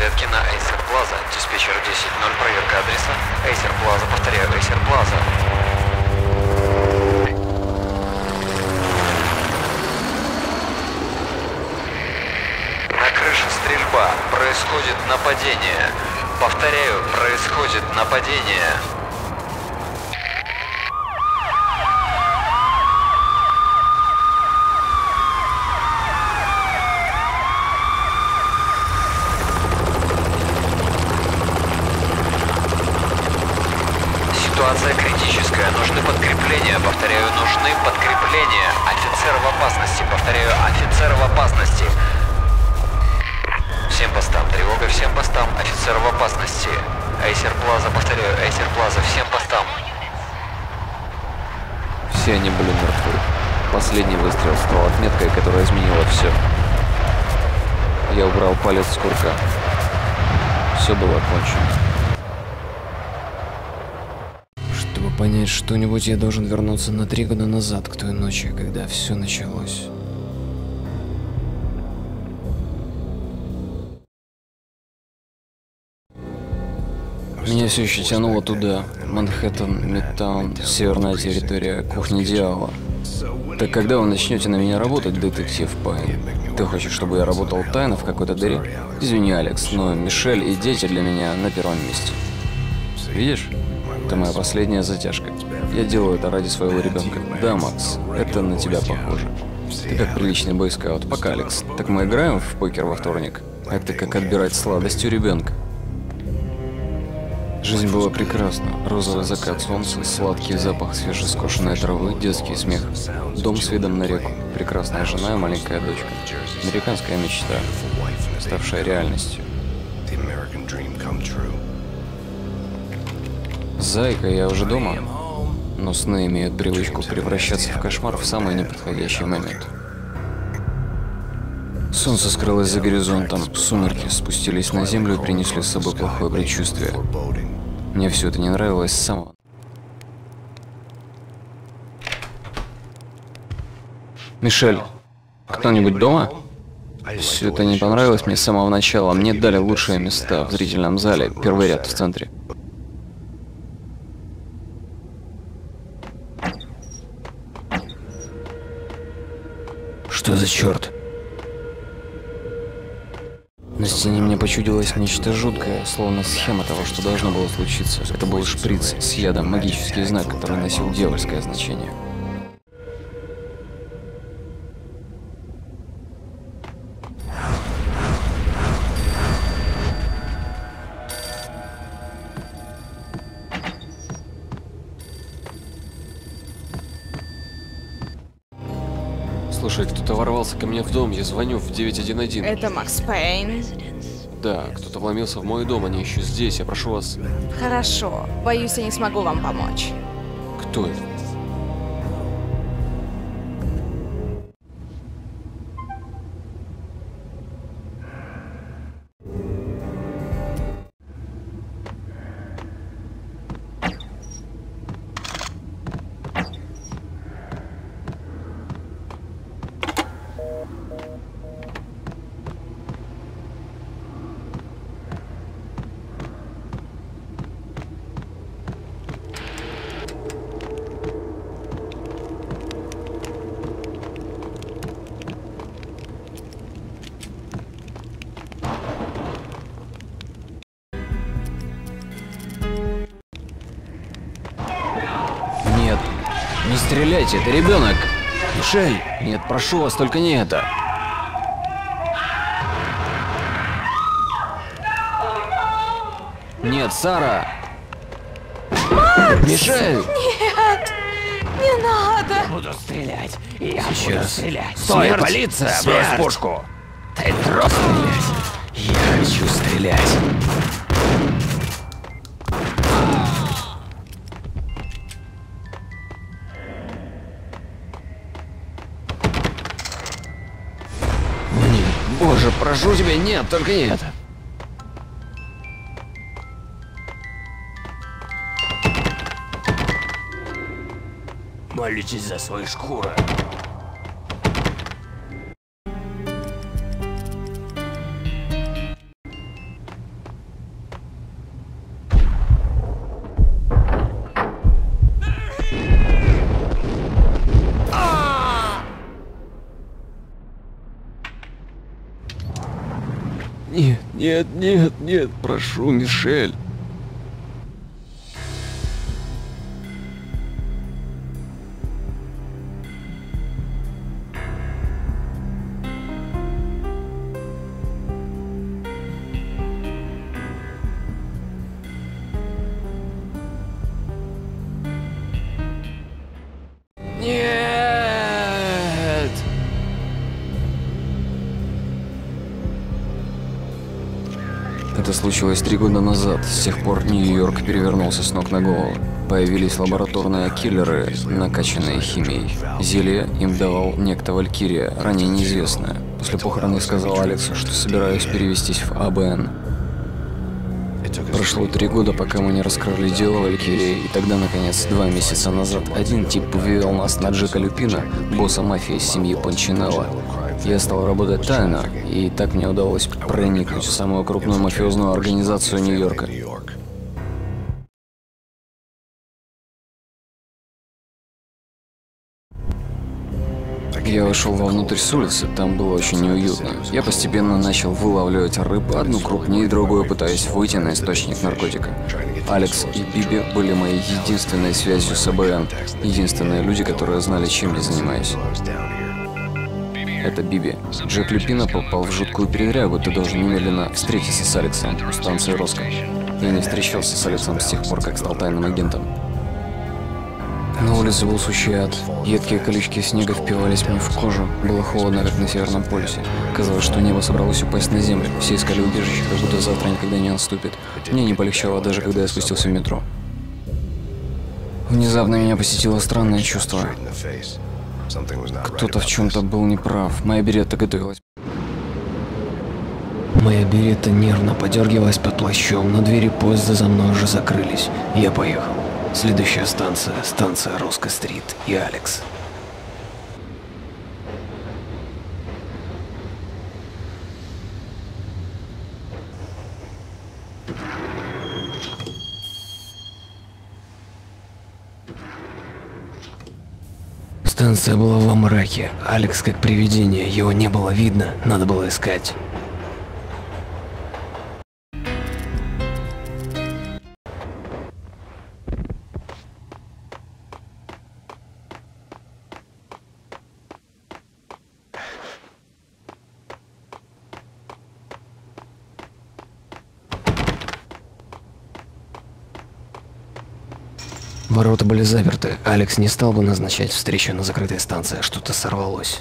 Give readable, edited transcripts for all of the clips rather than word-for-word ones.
порядке на Acer Plaza. Диспетчер 10-0, проверка адреса. Acer Plaza, повторяю, Acer Plaza. На крыше стрельба. Происходит нападение. Повторяю, происходит нападение. Ситуация критическая. Нужны подкрепления. Повторяю, нужны подкрепления. Офицер в опасности. Повторяю, офицер в опасности. Всем постам. Тревога всем постам. Офицер в опасности. Acer Plaza. Повторяю, Acer Plaza. Всем постам. Все они были мертвы. Последний выстрел стал отметкой, которая изменила все. Я убрал палец с курка. Все было кончено. Чтобы понять что-нибудь, я должен вернуться на 3 года назад, к той ночи, когда все началось. Меня все еще тянуло туда. Манхэттен, Мидтаун, северная территория, кухня дьявола. Так когда вы начнете на меня работать, детектив Пайн? Ты хочешь, чтобы я работал тайно в какой-то дыре? Извини, Алекс, но Мишель и дети для меня на первом месте. Видишь? Это моя последняя затяжка. Я делаю это ради своего ребенка. Да, Макс, это на тебя похоже. Ты как приличный бойскаут. Пока, Алекс. Так мы играем в покер во вторник? Это как отбирать сладость у ребенка. Жизнь была прекрасна. Розовый закат солнца, сладкий запах свежескошенной травы, детский смех. Дом с видом на реку, прекрасная жена и маленькая дочка. Американская мечта, ставшая реальностью. Зайка, я уже дома. Но сны имеют привычку превращаться в кошмар в самый неподходящий момент. Солнце скрылось за горизонтом, сумерки спустились на землю и принесли с собой плохое предчувствие. Мне все это не нравилось с самого... Мишель, кто-нибудь дома? Все это не понравилось мне с самого начала. Мне дали лучшие места в зрительном зале, первый ряд в центре. Что за черт? На стене мне почудилось нечто жуткое, словно схема того, что должно было случиться. Это был шприц с ядом, магический знак, который носил дьявольское значение. Слушай, кто-то ворвался ко мне в дом, я звоню в 911. Это Макс Пейн. Да, кто-то вломился в мой дом, они еще здесь, я прошу вас. Хорошо, боюсь, я не смогу вам помочь. Кто это? Нет, не стреляйте, это ребенок. Мишель, нет, прошу вас, только не это. Нет, Сара. Мишель! Нет, не надо. Буду стрелять. Я Сейчас. буду стрелять. Стой, Смерть! полиция! Смерть! Брось пушку! Ты трус стрелять. Я хочу стрелять. Нет, боже, прошу тебя, нет, только не это. Молитесь за свои шкуры. Нет, нет, нет, прошу, Мишель. Нет! Это случилось 3 года назад. С тех пор Нью-Йорк перевернулся с ног на голову. Появились лабораторные киллеры, накачанные химией. Зелье им давал некто Валькирия, ранее неизвестная. После похорон я сказал Алексу, что собираюсь перевестись в АБН. Прошло 3 года, пока мы не раскрыли дело Валькирии, и тогда, наконец, 2 месяца назад, один тип вывел нас на Джека Люпина, босса мафии из семьи Панчинелло. Я стал работать тайно, и так мне удалось проникнуть в самую крупную мафиозную организацию Нью-Йорка. Я вошел вовнутрь с улицы, там было очень неуютно. Я постепенно начал вылавливать рыбу, одну крупнее, другую пытаясь выйти на источник наркотика. Алекс и Биби были моей единственной связью с АБН, единственные люди, которые знали, чем я занимаюсь. Это Биби. Джек Люпино попал в жуткую передрягу, ты должен немедленно встретиться с Алексом у станции Роско. Я не встречался с Алексом с тех пор, как стал тайным агентом. На улице был сущий ад. Едкие колючки снега впивались мне в кожу. Было холодно, как на Северном полюсе. Казалось, что небо собралось упасть на землю. Все искали убежище, как будто завтра никогда не наступит. Мне не полегчало, даже когда я спустился в метро. Внезапно меня посетило странное чувство. Кто-то в чем-то был неправ. Моя беретта готовилась. Моя беретта нервно подергивалась под плащом, но двери поезда за мной уже закрылись. Я поехал. Следующая станция – станция Роско-стрит и Алекс. Станция была во мраке. Алекс как привидение, его не было видно, надо было искать. Ворота были заперты. Алекс не стал бы назначать встречу на закрытой станции. Что-то сорвалось.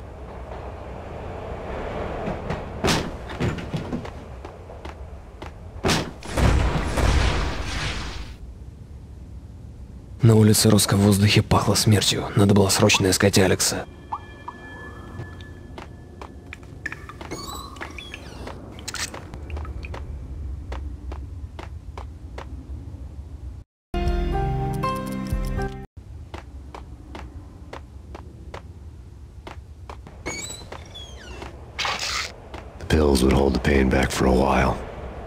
На улице Роско в воздухе пахло смертью. Надо было срочно искать Алекса. Pills would hold the pain back for a while.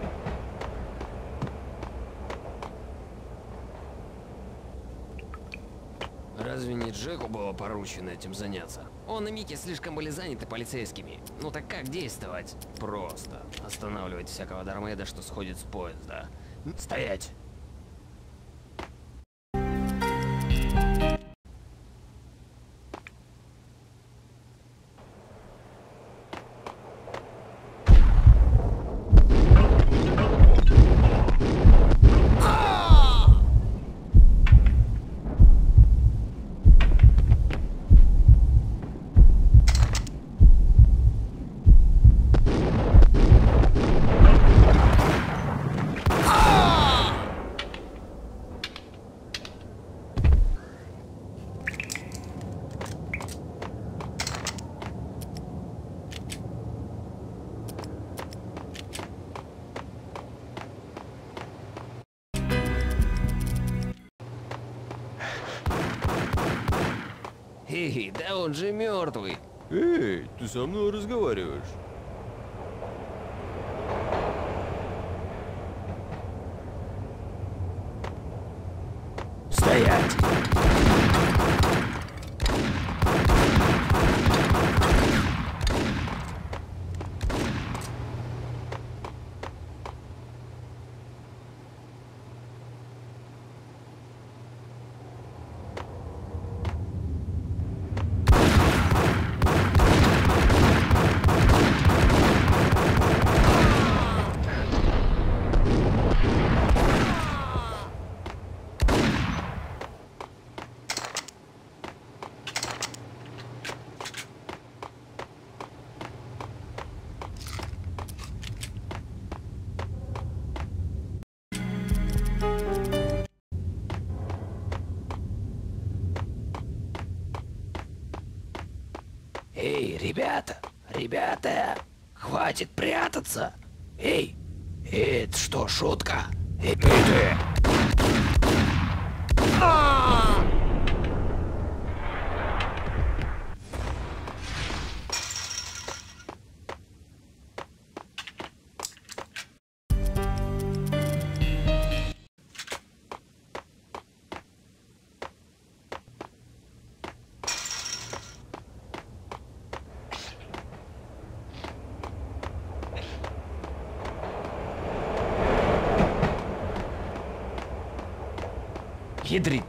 Разве не Джеку было поручено этим заняться? Он и Микки слишком были заняты полицейскими. Ну так как действовать? Просто останавливать всякого дармеда, что сходит с поезда. Стоять! Эй, да он же мертвый. Эй, ты со мной разговариваешь? Стоять! Эй, ребята! Ребята! Хватит прятаться! Эй! Это что, шутка? Эй, ты! Ядрит.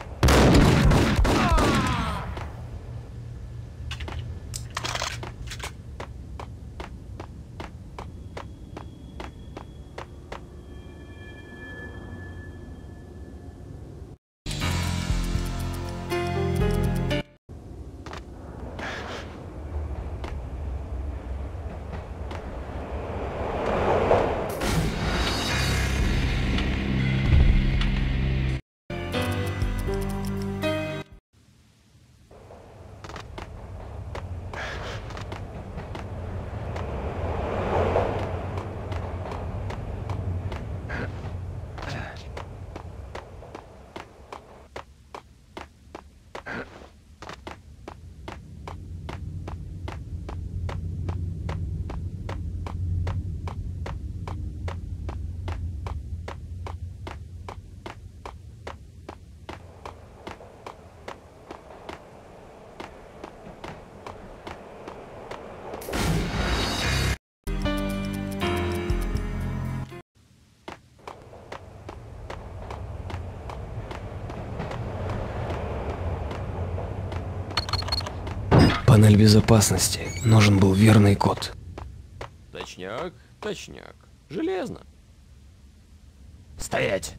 Панель безопасности. Нужен был верный код. Точняк, точняк. Железно. Стоять!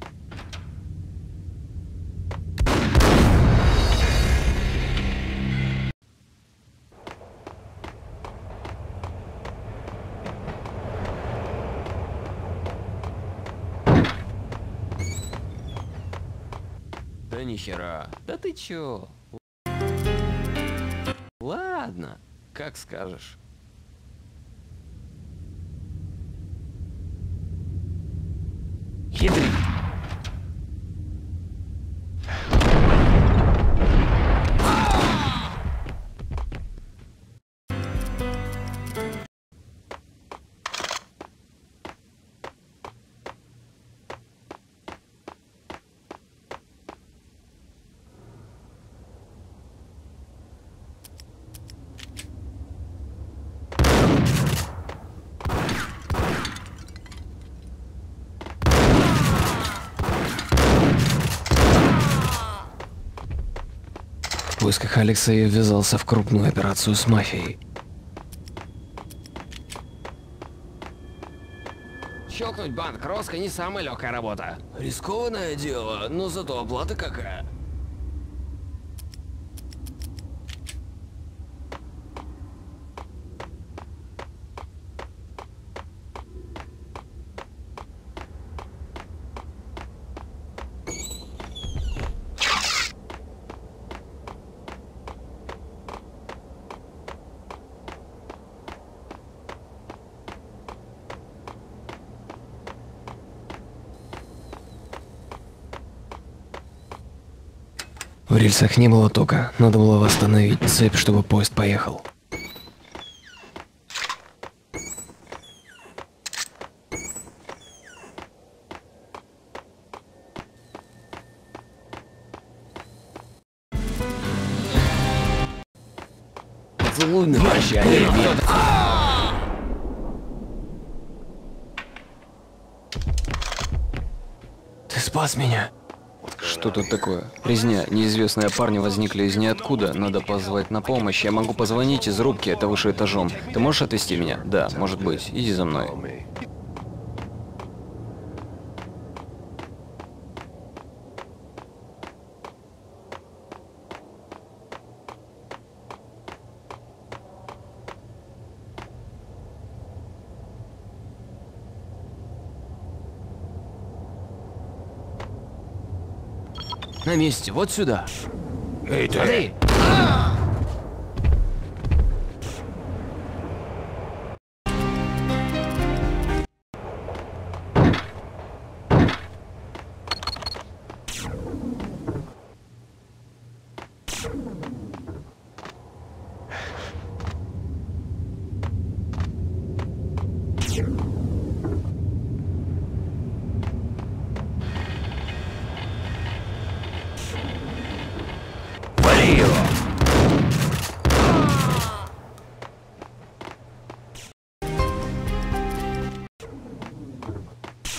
Да нихера. Да ты чё? Ладно, как скажешь. Ядрит! В поисках Алекса я ввязался в крупную операцию с мафией. Щелкнуть банк Роско не самая легкая работа. Рискованное дело, но зато оплата какая. В рельсах не было тока, надо было восстановить цепь, чтобы поезд поехал. Поцелуй на прощание, ребят. Ты спас меня. Что тут такое? Резня. Неизвестные парни возникли из ниоткуда. Надо позвать на помощь. Я могу позвонить из рубки, это выше этажом. Ты можешь отвезти меня? Да, может быть. Иди за мной. На месте, вот сюда. Эй, ты! Смотри!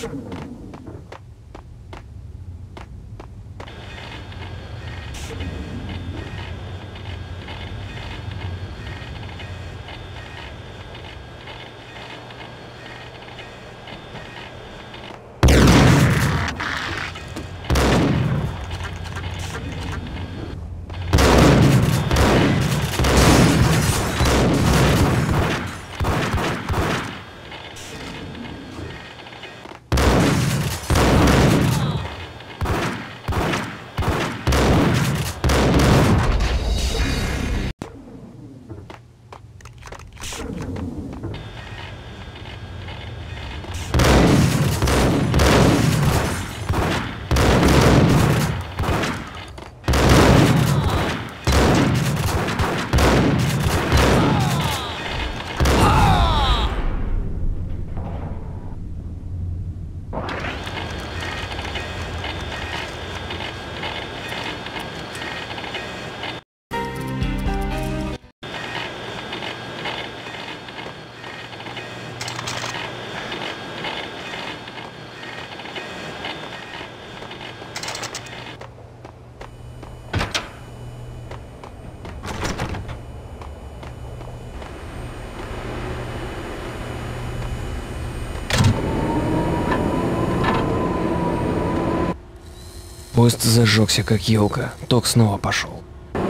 Поезд зажегся как елка. Ток снова пошел.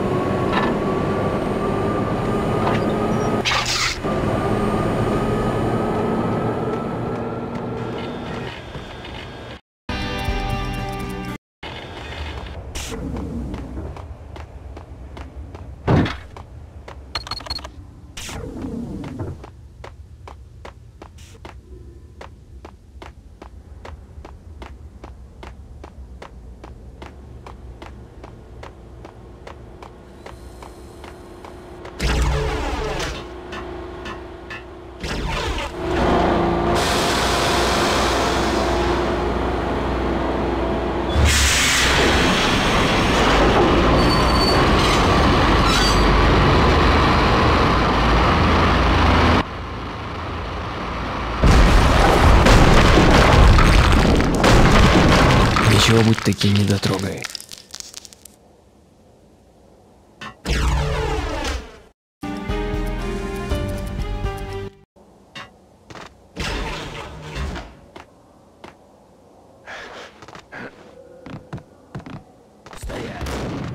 Ничего быть таким недотрогой. Стоять.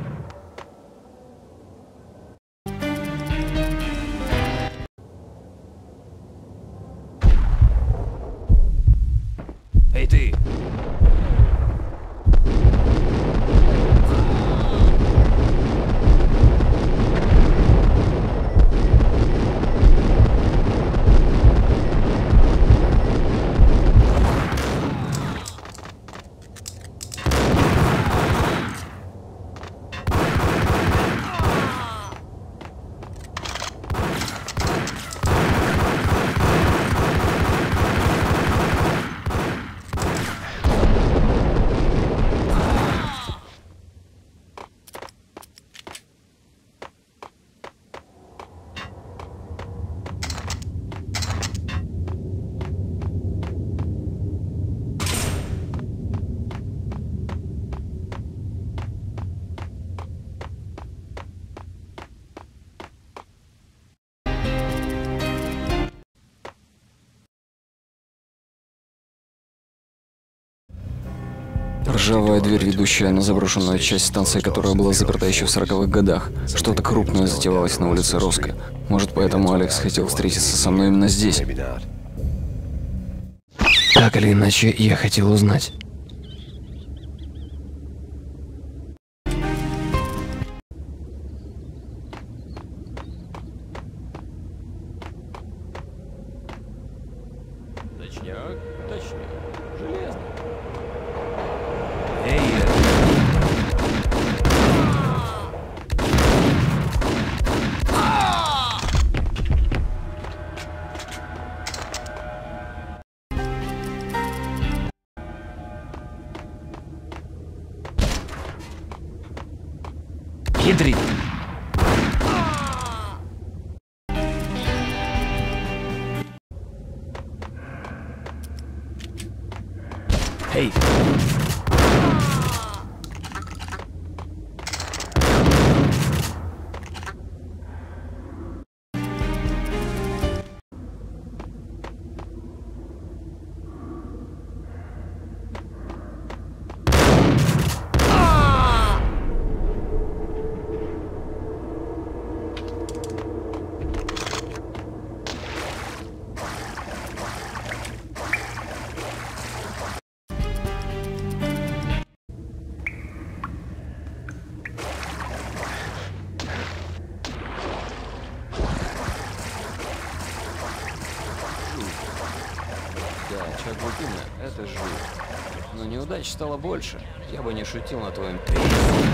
Эй, ты! Ржавая дверь, ведущая на заброшенную часть станции, которая была заперта еще в 40-х годах. Что-то крупное затевалось на улице Роско. Может, поэтому Алекс хотел встретиться со мной именно здесь. Так или иначе, я хотел узнать. Точняк, точняк. Железно. Эй, хитрит. Эй! Да, Чагутина — это жуть. Но неудач стало больше. Я бы не шутил на твоем тренинге.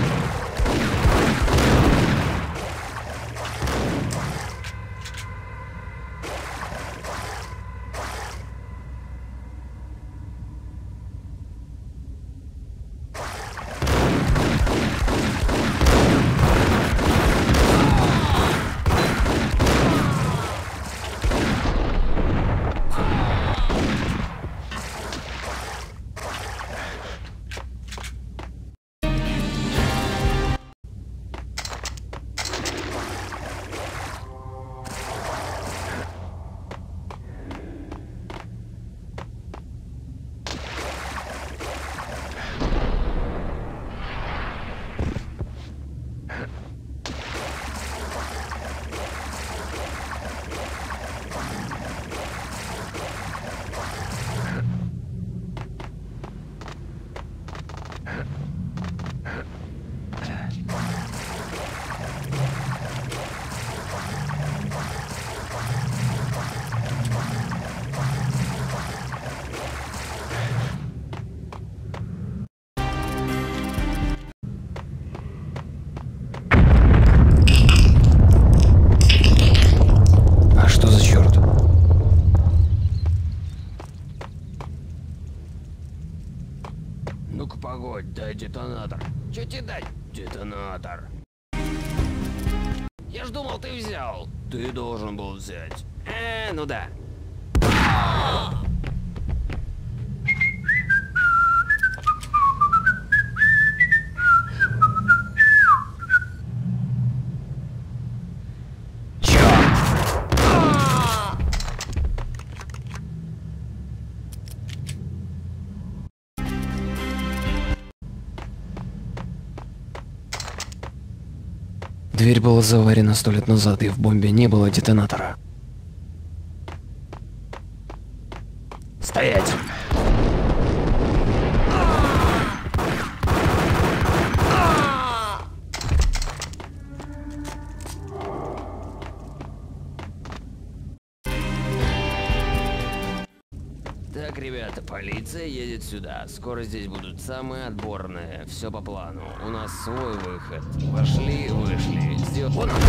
Что за черт? Ну-ка погодь, дай детонатор. Че тебе дать? Детонатор. Я ж думал, ты взял. Ты должен был взять. Ну да. Дверь была заварена 100 лет назад, и в бомбе не было детонатора. Стоять! Так, ребята, полиция едет сюда. Скоро здесь будут самые отборные. Все по плану. У нас свой выход. Вошли, вышли. Вон он.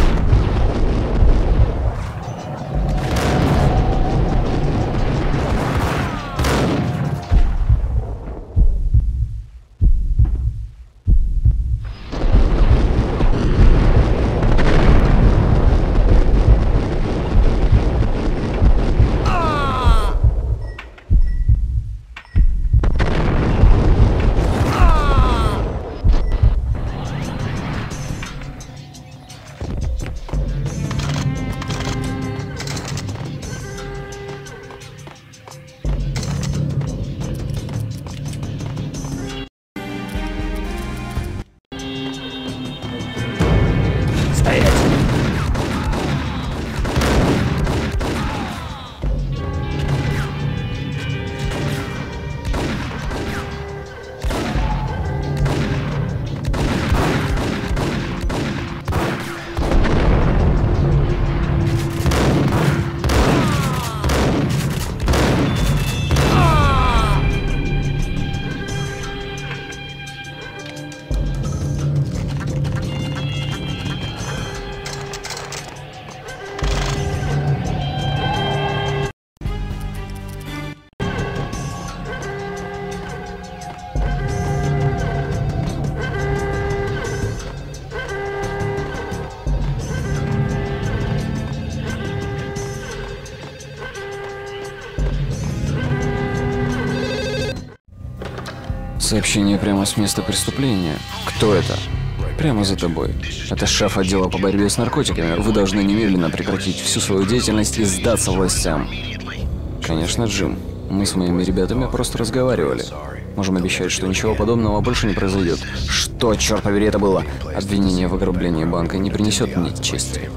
Сообщение прямо с места преступления. Кто это? Прямо за тобой. Это шеф отдела по борьбе с наркотиками. Вы должны немедленно прекратить всю свою деятельность и сдаться властям. Конечно, Джим. Мы с моими ребятами просто разговаривали. Можем обещать, что ничего подобного больше не произойдет. Что, черт побери, это было? Обвинение в ограблении банка не принесет мне чести.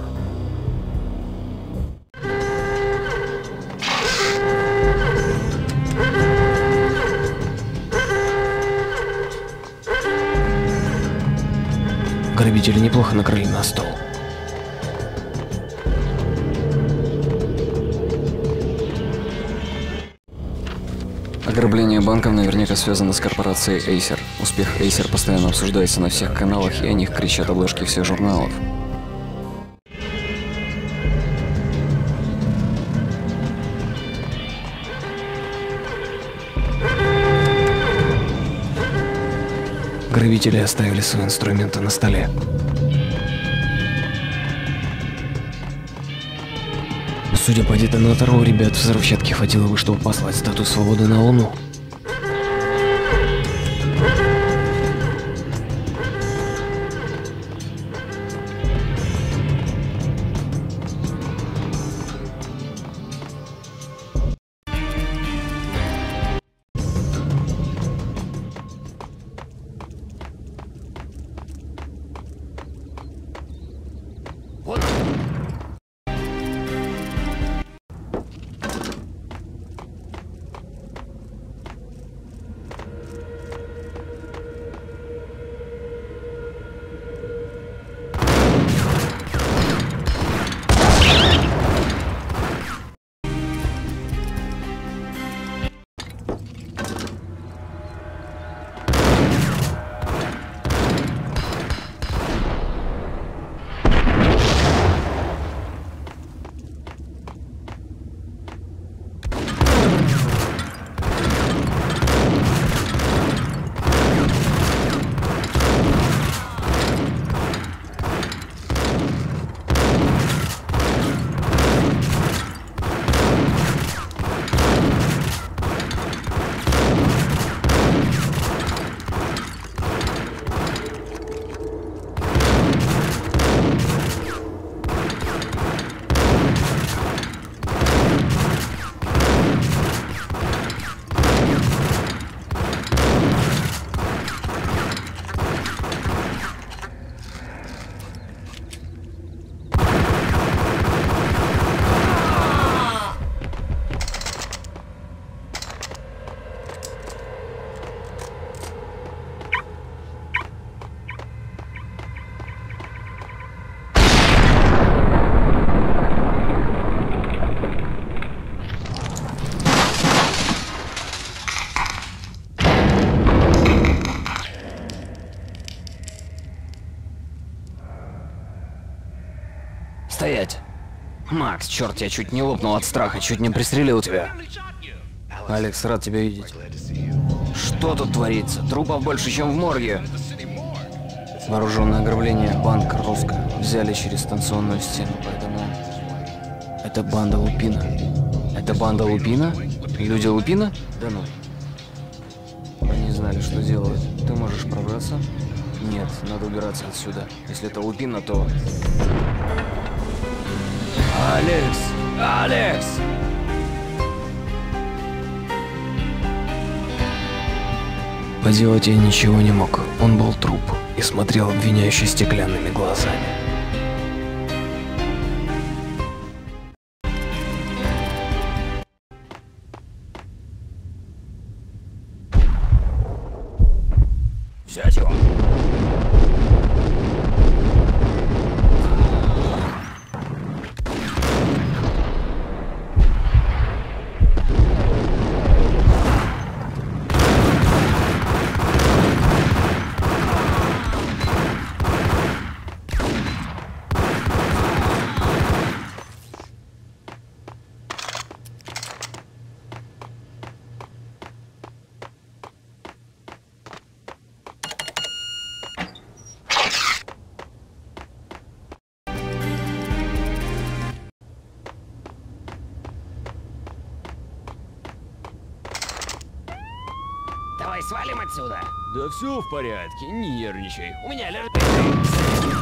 Грабители неплохо накрыли на стол. Ограбление банков наверняка связано с корпорацией Acer. Успех Acer постоянно обсуждается на всех каналах, и о них кричат обложки всех журналов. Грабители оставили свои инструменты на столе. Судя по детонатору, у ребят взрывчатки хватило бы, чтобы послать статую свободы на Луну. Вот. Стоять! Макс, черт, я чуть не лопнул от страха, чуть не пристрелил тебя. Алекс, рад тебя видеть. Что тут творится? Трупов больше, чем в морге. Вооруженное ограбление, банк Роско. Взяли через станционную стену, поэтому... Это банда Лупина. Это банда Лупина? Люди Лупина? Да ну. Они знали, что делают. Ты можешь пробраться? Нет, надо убираться отсюда. Если это Лупина, то... Алекс! Алекс! Поделать я ничего не мог. Он был труп и смотрел обвиняюще стеклянными глазами. Взять его. Давай свалим отсюда. Да все в порядке, не нервничай. У меня аллергия.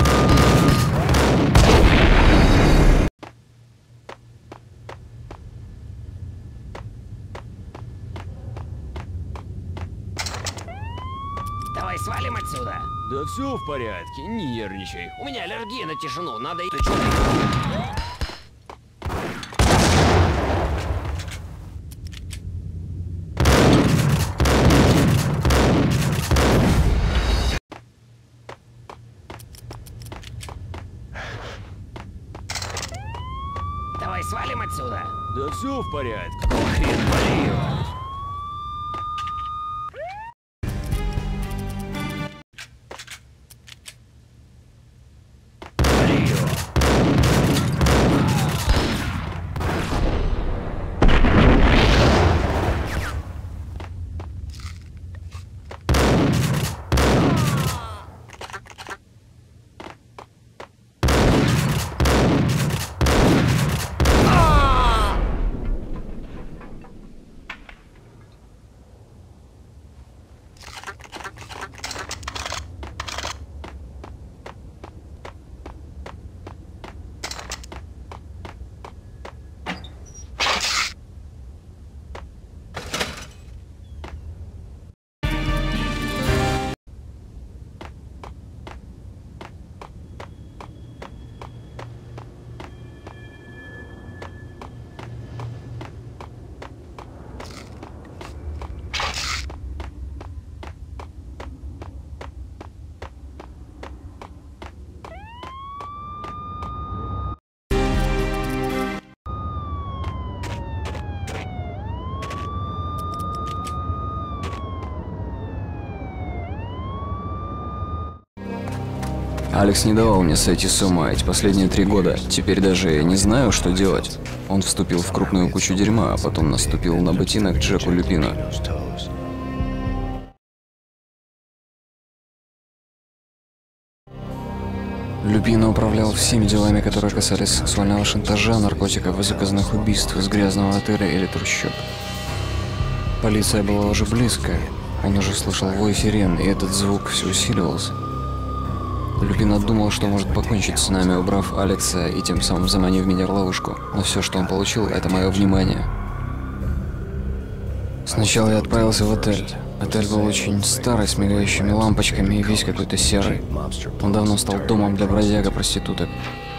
Давай свалим отсюда. Да все в порядке, не нервничай. У меня аллергия на тишину, надо идти. Давай свалим отсюда. Да все в порядке. Хрен болею. Алекс не давал мне сойти с ума эти последние 3 года. Теперь даже я не знаю, что делать. Он вступил в крупную кучу дерьма, а потом наступил на ботинок Джеку Люпино. Люпино управлял всеми делами, которые касались сексуального шантажа, наркотиков и заказных убийств из грязного отеля или трущоб. Полиция была уже близко. Он уже слышал вой сирен, и этот звук все усиливался. Люпино думал, что может покончить с нами, убрав Алекса и тем самым заманив меня в ловушку. Но все, что он получил, это мое внимание. Сначала я отправился в отель. Отель был очень старый, с мигающими лампочками и весь какой-то серый. Он давно стал домом для бродяга-проституток.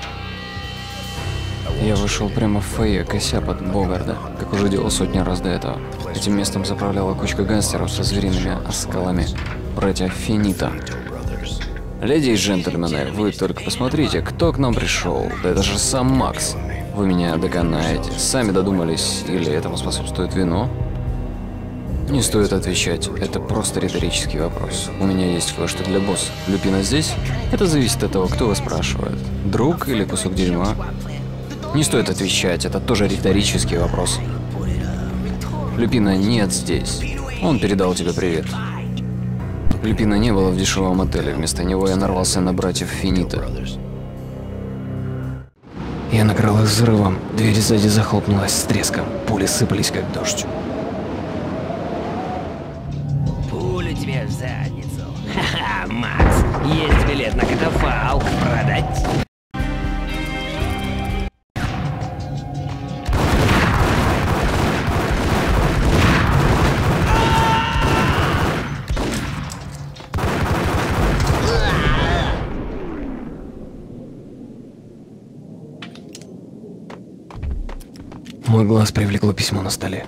Я вышел прямо в фойе, кося под Богарда, как уже делал сотни раз до этого. Этим местом заправляла кучка гангстеров со звериными оскалами. Братья Финита. Леди и джентльмены, вы только посмотрите, кто к нам пришел. Да это же сам Макс. Вы меня догонаете. Сами додумались, или этому способствует вино? Не стоит отвечать, это просто риторический вопрос. У меня есть кое-что для босса. Люпино здесь? Это зависит от того, кто вас спрашивает. Друг или кусок дерьма? Не стоит отвечать, это тоже риторический вопрос. Люпино нет здесь. Он передал тебе привет. Люпино не было в дешевом отеле, вместо него я нарвался на братьев Финита. Я накрыл их взрывом, дверь сзади захлопнулась с треском, пули сыпались как дождь. Пулю тебе в задницу. Ха-ха, Макс, есть билет на катафалк продать. Мой глаз привлекло письмо на столе.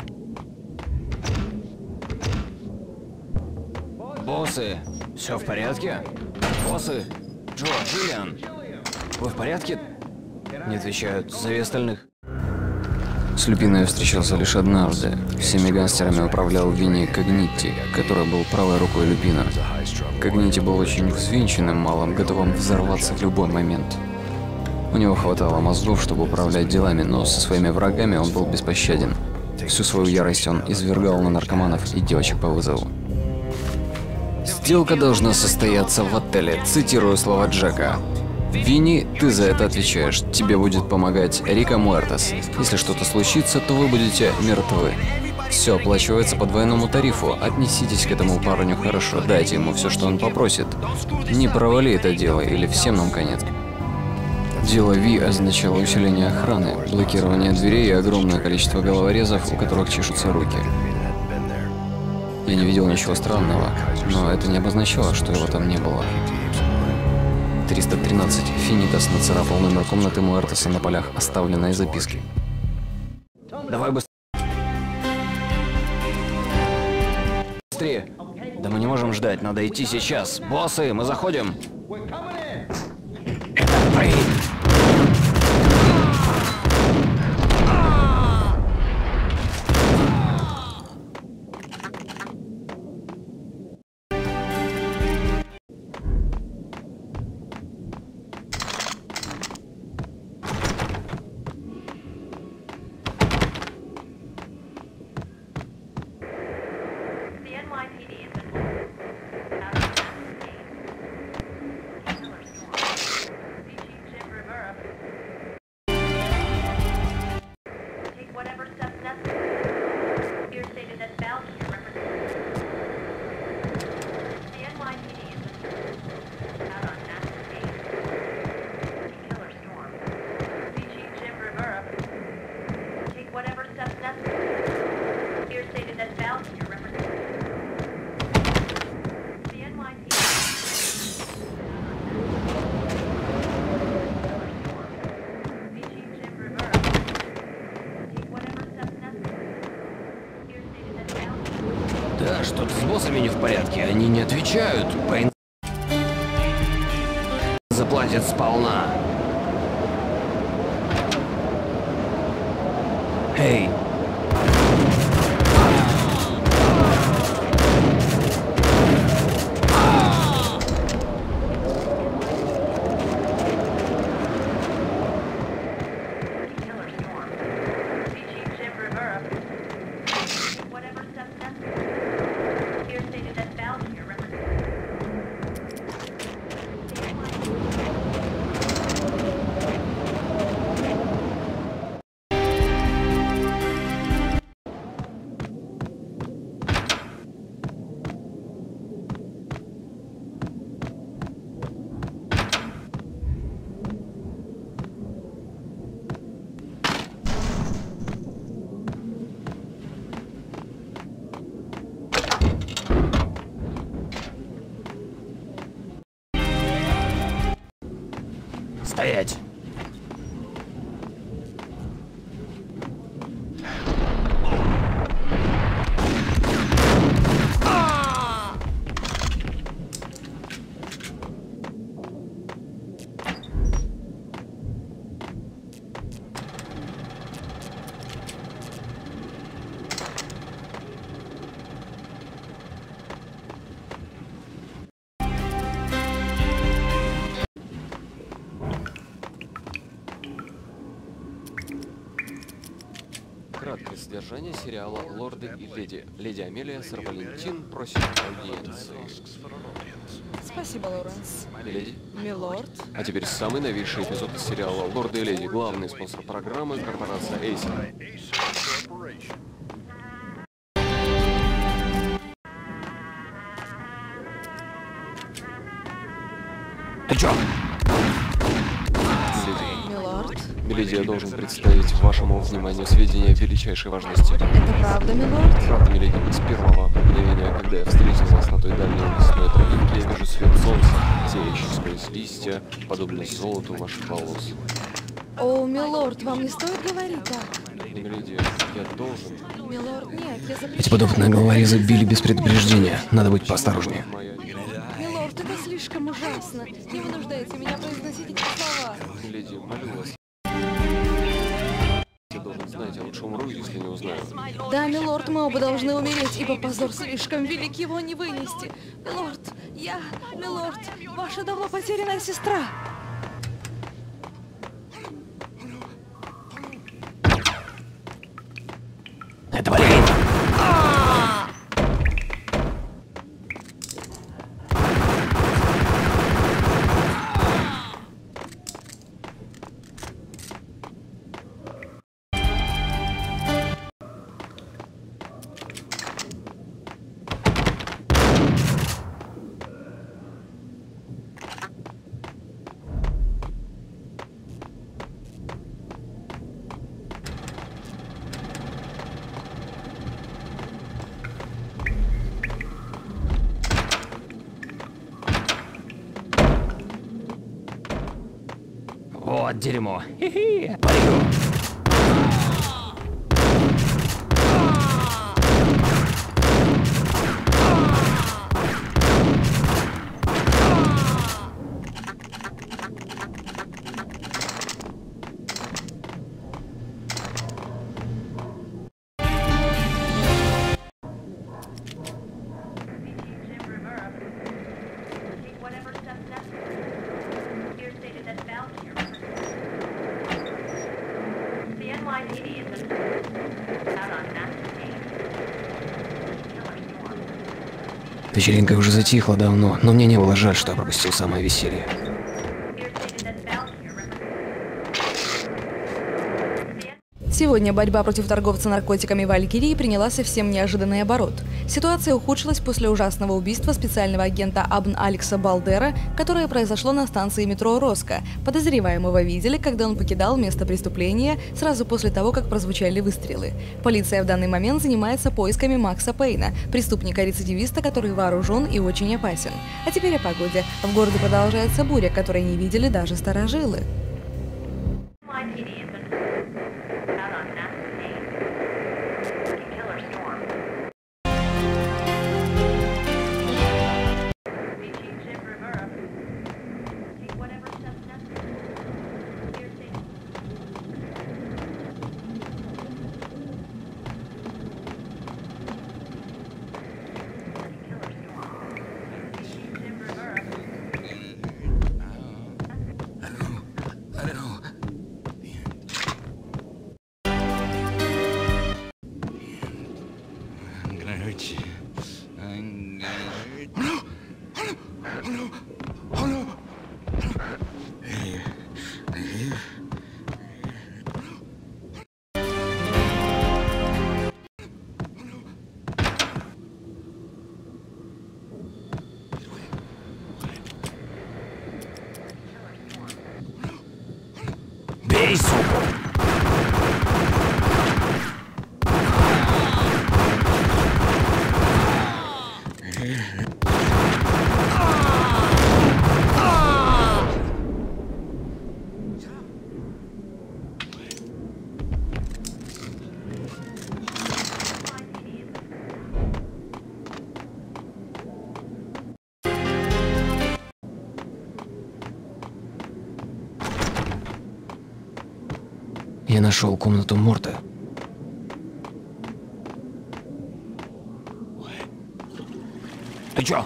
Боссы, все в порядке? Боссы, Джо, Джиллиан, вы в порядке? Не отвечают, зови остальных. С Люпино я встречался лишь однажды. Всеми гангстерами управлял Винни Когнити, который был правой рукой Люпино. Когнити был очень взвинченным малым, готовым взорваться в любой момент. У него хватало мозгов, чтобы управлять делами, но со своими врагами он был беспощаден. Всю свою ярость он извергал на наркоманов и девочек по вызову. «Сделка должна состояться в отеле», цитирую слова Джека. «Винни, ты за это отвечаешь. Тебе будет помогать Рика Муэртес. Если что-то случится, то вы будете мертвы». Все оплачивается по двойному тарифу. Отнеситесь к этому парню хорошо, дайте ему все, что он попросит. Не провали это дело, или всем нам конец. Дело Ви означало усиление охраны, блокирование дверей и огромное количество головорезов, у которых чешутся руки. Я не видел ничего странного, но это не обозначало, что его там не было. 313. Финитас нацарапал номер комнаты Муэртеса на полях оставленной записки. Давай быстрее. Да мы не можем ждать, надо идти сейчас. Боссы, мы заходим. Эй! Да, что-то с боссами не в порядке, они не отвечают. Пейн заплатит сполна. Эй! Стоять! Краткое содержание сериала «Лорды и леди». Леди Амелия Сар-Валентин просит аудиенции. Спасибо, Лоренс. Леди. Милорд. А теперь самый новейший эпизод сериала «Лорды и леди». Главный спонсор программы — корпорация Acer. Ты чё? Милорд. Миледи, я должен представить вашему вниманию сведения величайшей важности. Это правда, милорд? Правда, Миледи, с первого мгновения, когда я встретил вас на той дальней лесной тропинке, я вижу свет солнца, сияющий сквозь листья, подобно золоту ваших волос. О, милорд, вам не стоит говорить так. Миледи, я должен... Милорд, нет, я запрещаю. Эти подобные головорезы били без предупреждения. Надо быть поосторожнее. Милорд, это слишком ужасно. Не вынуждайте меня произносить эти слова. Миледи, молю вас. Я должен знать, я лучше умру, если не узнаю. Да, милорд, мы оба должны умереть, ибо позор слишком велик, его не вынести. Милорд, милорд, ваша давно потерянная сестра. Это блин! Вот дерьмо. Хи-хи. Полю. Вечеринка уже затихла давно, но мне не было жаль, что я пропустил самое веселье. Сегодня борьба против торговца наркотиками Валькирии приняла совсем неожиданный оборот. Ситуация ухудшилась после ужасного убийства специального агента Абн Алекса Балдера, которое произошло на станции метро Роско. Подозреваемого видели, когда он покидал место преступления сразу после того, как прозвучали выстрелы. Полиция в данный момент занимается поисками Макса Пейна, преступника-рецидивиста, который вооружен и очень опасен. А теперь о погоде. В городе продолжается буря, которой не видели даже старожилы. Бей, сука! Я нашел комнату Морта. Ты чё?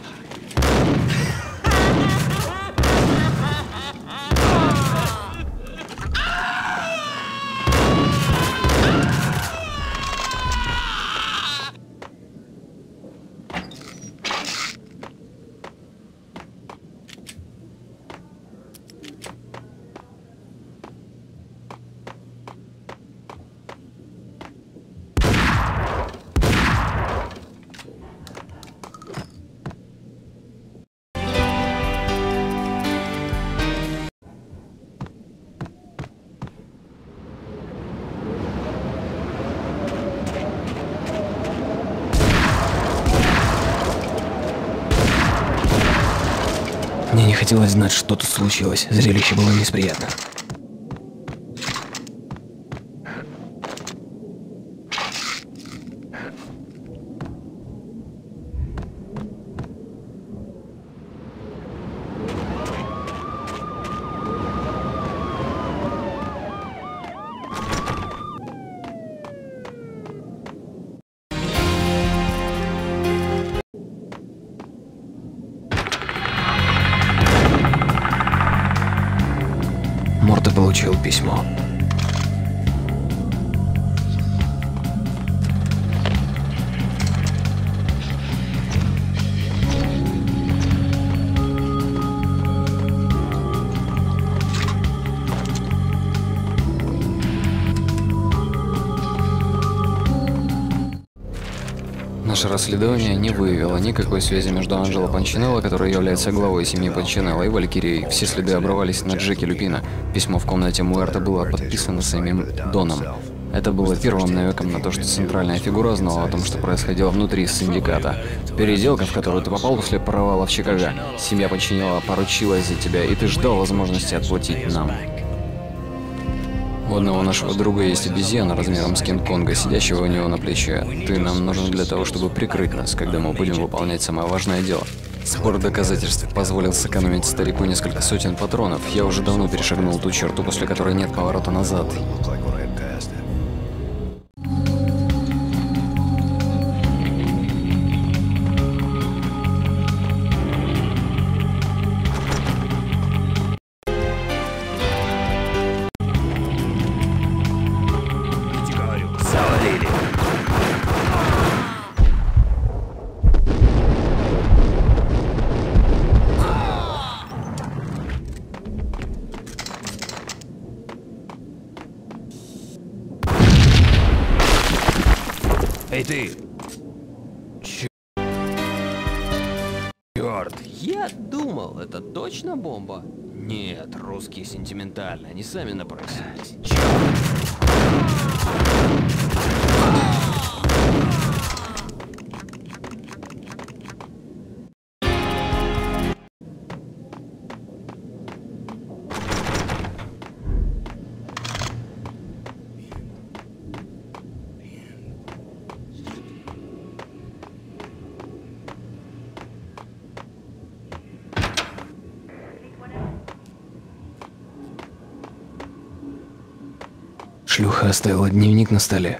Мне не хотелось знать, что тут случилось. Зрелище было не из приятных. Морта получил письмо. Наше расследование не выявило никакой связи между Анджело Панчинелло, который является главой семьи Панчинелло, и Валькирией. Все следы обрывались на Джеки Люпино. Письмо в комнате Муэрто было подписано самим Доном. Это было первым намеком на то, что центральная фигура знала о том, что происходило внутри синдиката. Переделка, в которую ты попал после провала в Чикаго. Семья Панчинелло поручилась за тебя, и ты ждал возможности отплатить нам. У одного нашего друга есть обезьяна размером с Кинг-Конга, сидящего у него на плече. Ты нам нужен для того, чтобы прикрыть нас, когда мы будем выполнять самое важное дело. Сбор доказательств позволил сэкономить старику несколько сотен патронов. Я уже давно перешагнул ту черту, после которой нет поворота назад. Looked like when I had passed it. Завалили. Эй ты! Черт, я думал, это точно бомба? Нет, русские сентиментальны, они сами напросились. Шлюха оставила дневник на столе.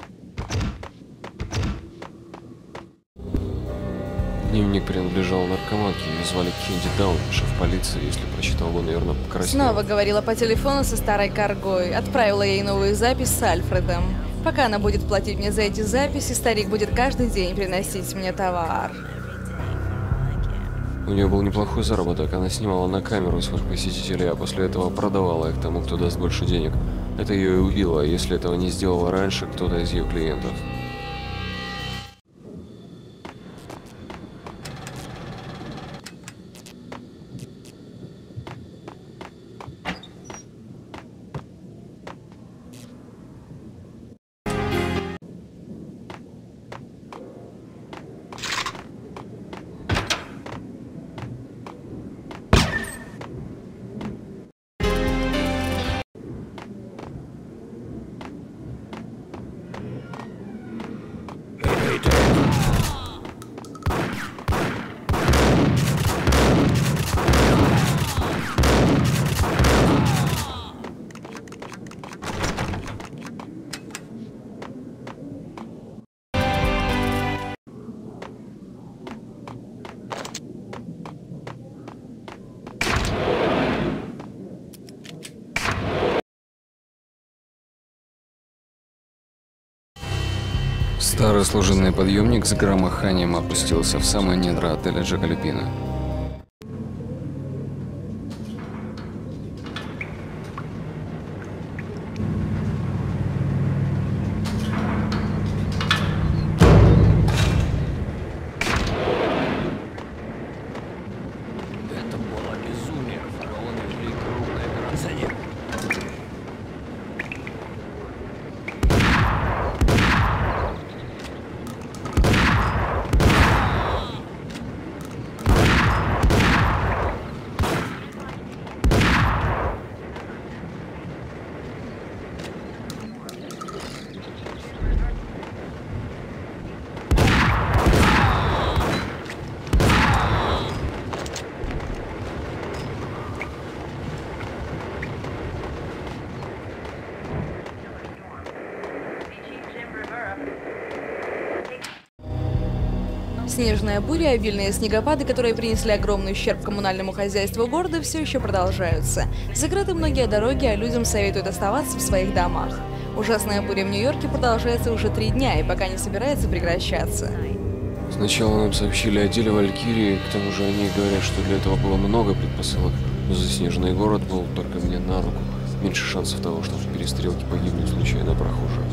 Дневник принадлежал наркоманке, ее звали Кенди Даун, шеф полиции, если прочитал бы, наверное, покраснел. Снова говорила по телефону со старой коргой. Отправила ей новую запись с Альфредом. Пока она будет платить мне за эти записи, старик будет каждый день приносить мне товар. У нее был неплохой заработок, она снимала на камеру своих посетителей, а после этого продавала их тому, кто даст больше денег. Это ее и убило, а если этого не сделала раньше кто-то из ее клиентов. Старый служебный подъемник с громыханием опустился в самое недра отеля Джакалипино. Это было безумие. Фараоны вели крупное операция. Снежная буря и обильные снегопады, которые принесли огромный ущерб коммунальному хозяйству города, все еще продолжаются. Закрыты многие дороги, а людям советуют оставаться в своих домах. Ужасная буря в Нью-Йорке продолжается уже 3 дня и пока не собирается прекращаться. Сначала нам сообщили о деле Валькирии, к тому же они говорят, что для этого было много предпосылок, но заснеженный город был только мне на руку. Меньше шансов того, что в перестрелке погибнут случайно прохожие.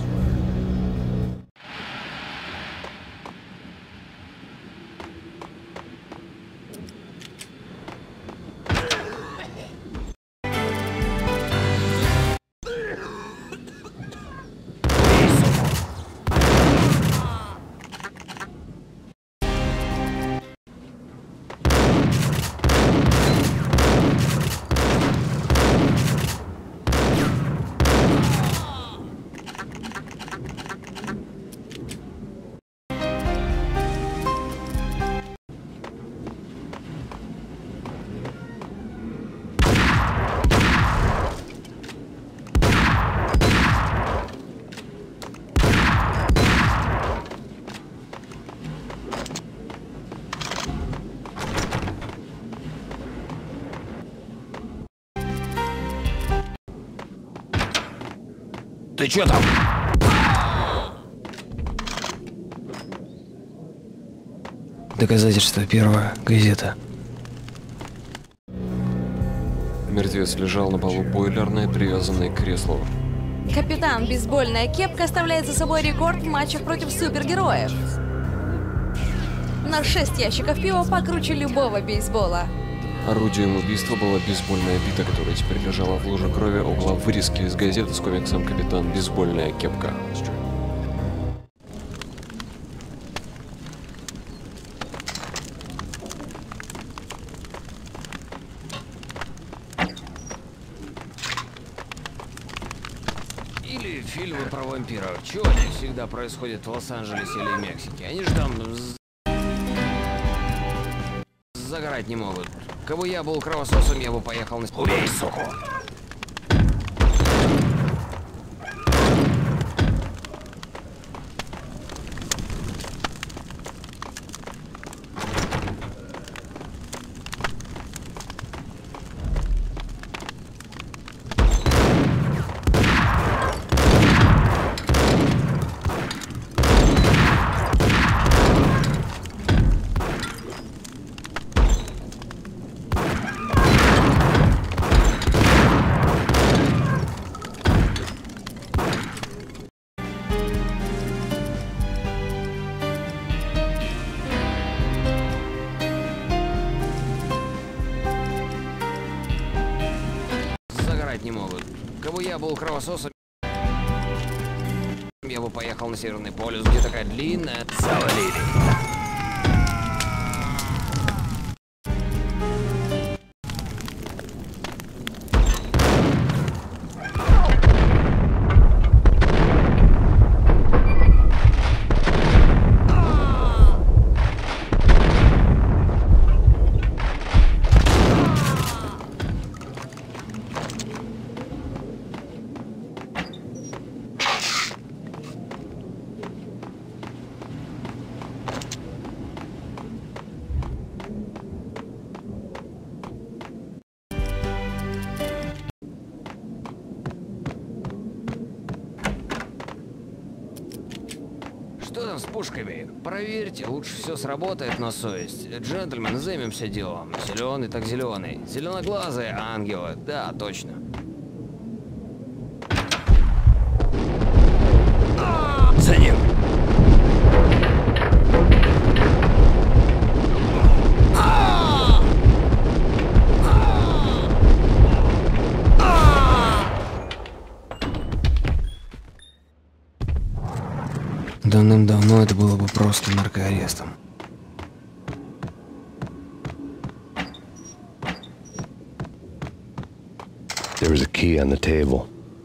Ты чё там? Доказательство первое. Газета. Мертвец лежал на полу бойлерной, привязанной к креслу. Капитан Бейсбольная кепка оставляет за собой рекорд в матчах против супергероев. На 6 ящиков пива покруче любого бейсбола. Орудием убийства была бейсбольная бита, которая теперь лежала в луже крови около вырезки из газеты с комиксом «Капитан Бейсбольная кепка». Или фильмы про вампиров. Чего они всегда происходят в Лос-Анджелесе или в Мексике? Они же там загорать не могут. Кабы я был кровососом, я бы поехал на... Убей, суку! Не могут. Кабы я был кровососом, я бы поехал на Северный полюс, где такая длинная... Завалили. Что там с пушками? Проверьте, лучше все сработает на совесть. Джентльмены, займемся делом. Зеленый так зеленый. Зеленоглазые ангелы. Да, точно. За ним! Давным-давно это было бы просто наркоарестом. There was a key on the table.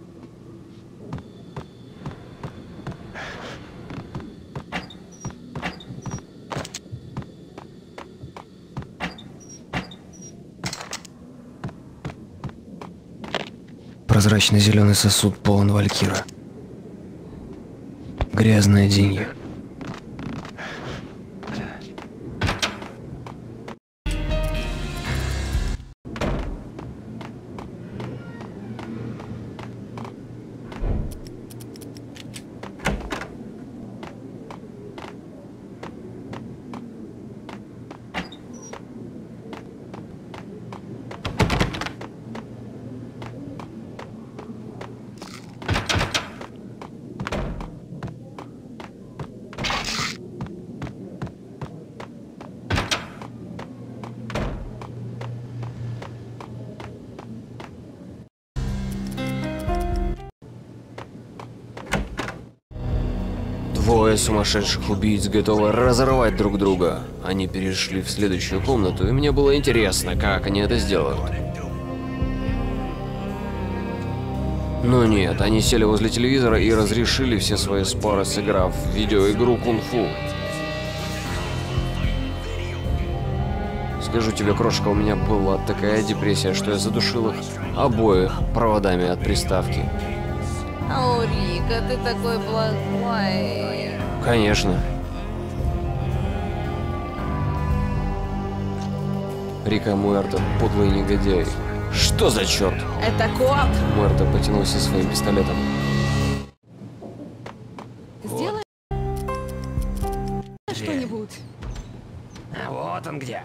Прозрачный зеленый сосуд полон валькира. Грязные деньги. Двое сумасшедших убийц готовы разорвать друг друга. Они перешли в следующую комнату, и мне было интересно, как они это сделают. Но нет, они сели возле телевизора и разрешили все свои споры, сыграв в видеоигру кунг-фу. Скажу тебе, крошка, у меня была такая депрессия, что я задушил их обоих проводами от приставки. О, Рика, ты такой плохой. Конечно. Рика Муэрто, подлый негодяй. Что за черт? Это коп. Муэрто потянулся своим пистолетом. он где.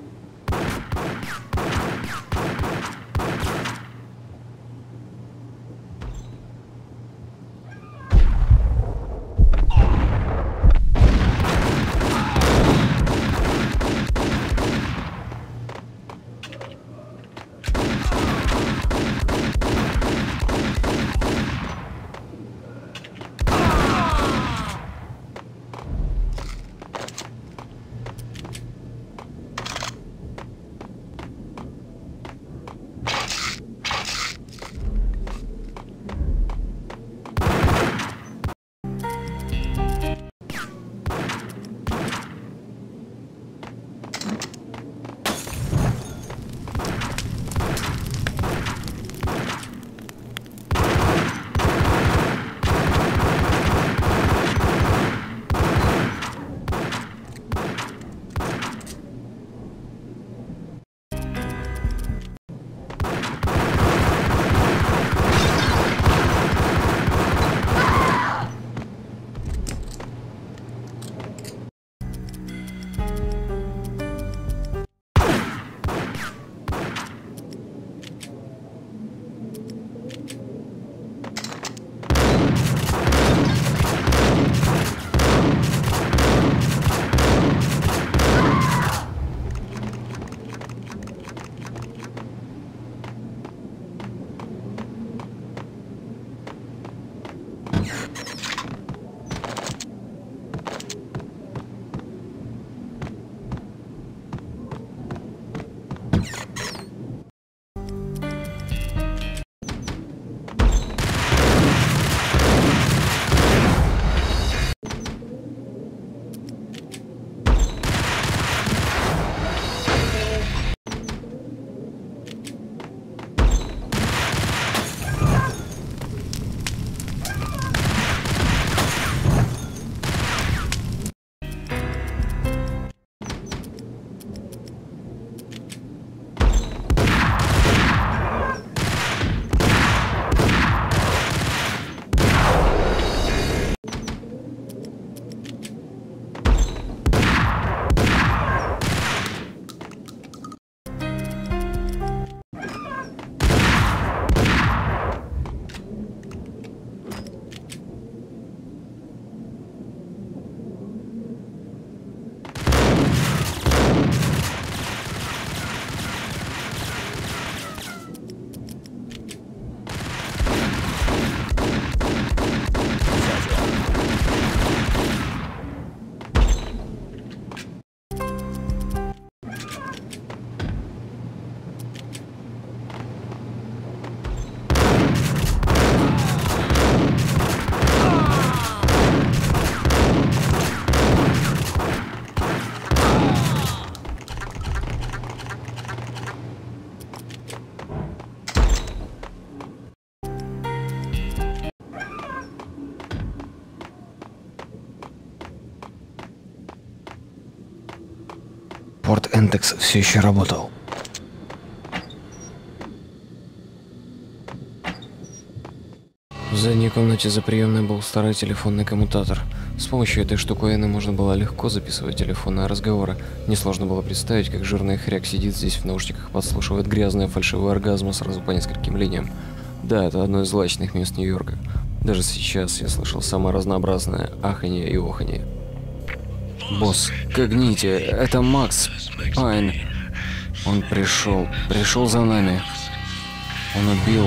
Порт Энтекс все еще работал. В задней комнате за приемной был старый телефонный коммутатор. С помощью этой штуковины можно было легко записывать телефонные разговоры. Несложно было представить, как жирный хряк сидит здесь в наушниках, подслушивает грязные фальшивые оргазмы сразу по нескольким линиям. Да, это одно из злачных мест Нью-Йорка. Даже сейчас я слышал самое разнообразное аханье и оханье. Босс, когните, это Макс Пайн. Он пришел за нами. Он убил...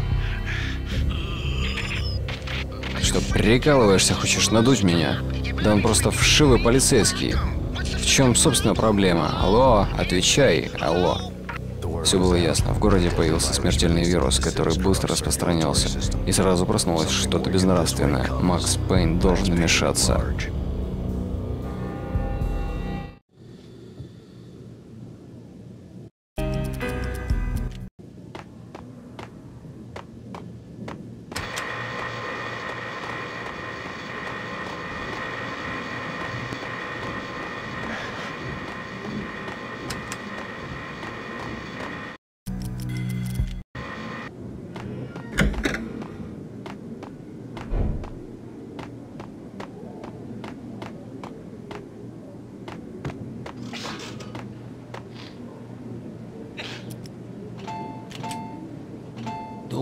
Ты что, прикалываешься, хочешь надуть меня? Да он просто вшивый полицейский. В чем, собственно, проблема? Алло, отвечай, алло. Все было ясно. В городе появился смертельный вирус, который быстро распространялся. И сразу проснулось что-то безнравственное. Макс Пейн должен вмешаться.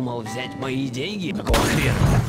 Вздумал взять мои деньги? Какого хрена?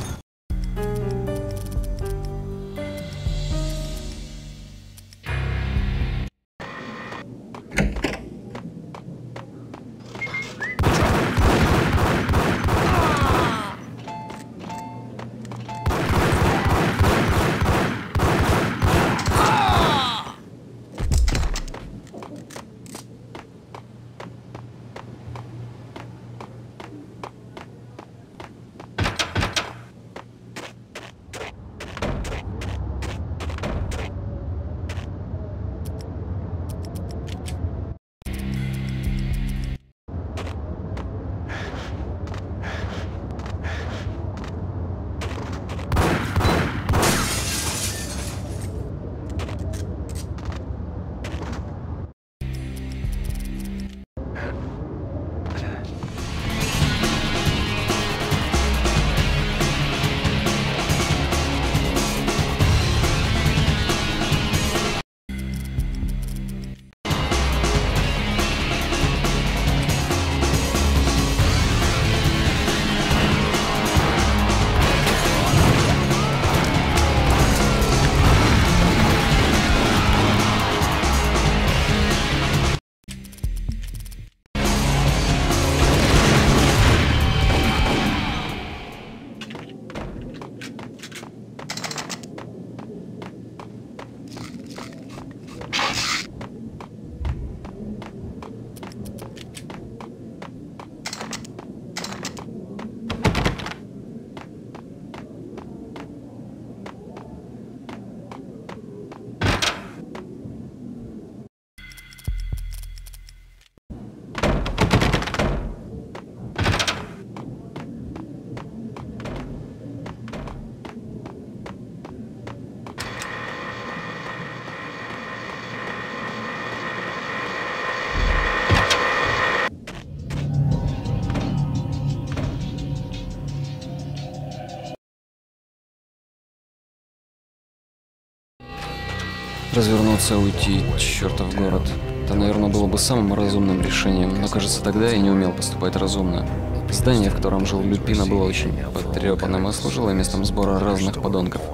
Развернуться и уйти, чертов город. Это, наверное, было бы самым разумным решением, но, кажется, тогда я не умел поступать разумно. Здание, в котором жил Люпино, было очень потрепанным и служило местом сбора разных подонков.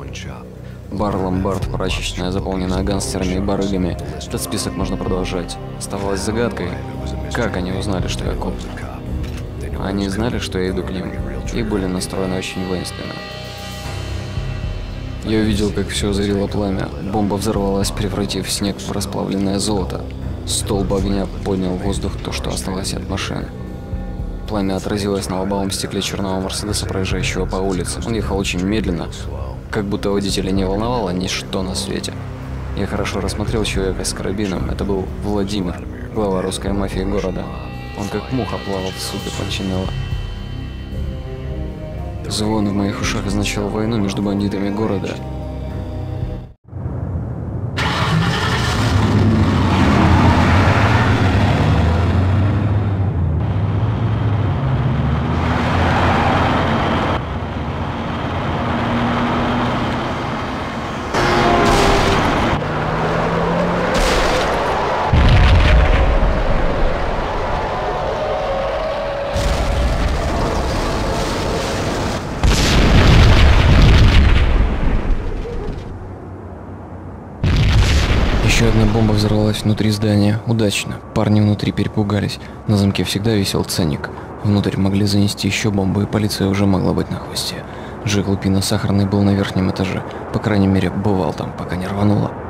Бар, ломбард, прачечная, заполненная гангстерами и барыгами. Этот список можно продолжать. Оставалось загадкой, как они узнали, что я коп. Они знали, что я иду к ним, и были настроены очень воинственно. Я увидел, как все озарило пламя. Бомба взорвалась, превратив снег в расплавленное золото. Столб огня поднял в воздух то, что осталось от машины. Пламя отразилось на лобовом стекле черного Мерседеса, проезжающего по улице. Он ехал очень медленно, как будто водителя не волновало ничто на свете. Я хорошо рассмотрел человека с карабином. Это был Владимир, глава русской мафии города. Он как муха плавал в супе подчинила. Звон в моих ушах означал войну между бандитами города. Еще одна бомба взорвалась внутри здания. Удачно. Парни внутри перепугались. На замке всегда висел ценник. Внутрь могли занести еще бомбу, и полиция уже могла быть на хвосте. Жек Лупино Сахарный был на верхнем этаже. По крайней мере, бывал там, пока не рвануло.